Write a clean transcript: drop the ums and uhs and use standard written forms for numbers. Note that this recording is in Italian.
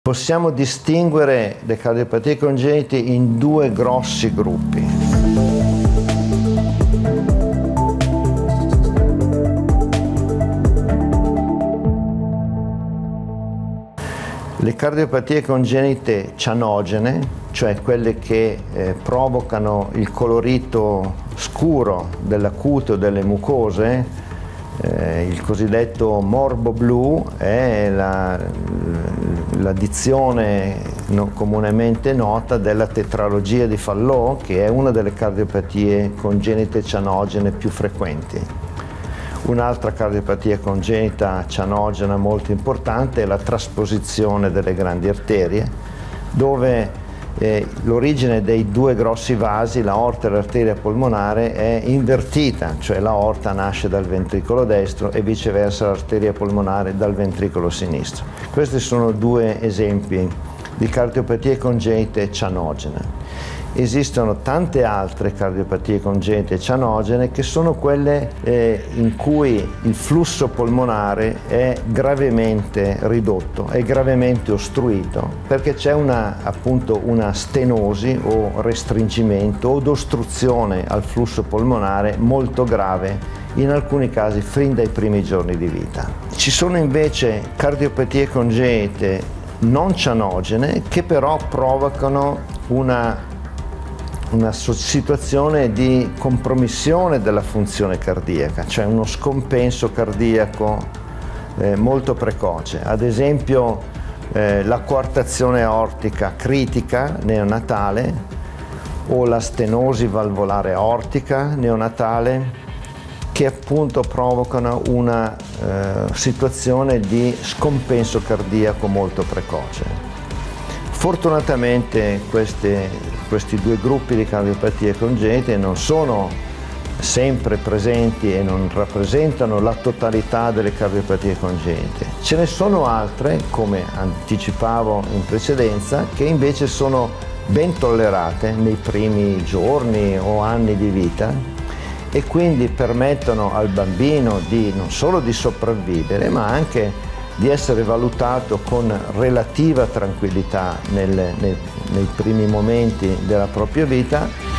Possiamo distinguere le cardiopatie congenite in due grossi gruppi. Le cardiopatie congenite cianogene, cioè quelle che provocano il colorito scuro dell'acuto delle mucose, il cosiddetto morbo blu, è l'addizione comunemente nota della tetralogia di Fallot, che è una delle cardiopatie congenite cianogene più frequenti. Un'altra cardiopatia congenita cianogena molto importante è la trasposizione delle grandi arterie, dove l'origine dei due grossi vasi, l'aorta e l'arteria polmonare, è invertita, cioè l'aorta nasce dal ventricolo destro e viceversa l'arteria polmonare dal ventricolo sinistro. Questi sono due esempi di cardiopatie congenite cianogene. Esistono tante altre cardiopatie congenite cianogene che sono quelle in cui il flusso polmonare è gravemente ridotto, è gravemente ostruito, perché c'è appunto una stenosi o restringimento o ostruzione al flusso polmonare molto grave, in alcuni casi fin dai primi giorni di vita. Ci sono invece cardiopatie congenite non cianogene che però provocano una situazione di compromissione della funzione cardiaca, cioè uno scompenso cardiaco molto precoce. Ad esempio la coartazione aortica critica neonatale o la stenosi valvolare aortica neonatale, che appunto provocano una situazione di scompenso cardiaco molto precoce. Fortunatamente questi due gruppi di cardiopatie congenite non sono sempre presenti e non rappresentano la totalità delle cardiopatie congenite. Ce ne sono altre, come anticipavo in precedenza, che invece sono ben tollerate nei primi giorni o anni di vita e quindi permettono al bambino non solo di sopravvivere, ma anche di essere valutato con relativa tranquillità nei primi momenti della propria vita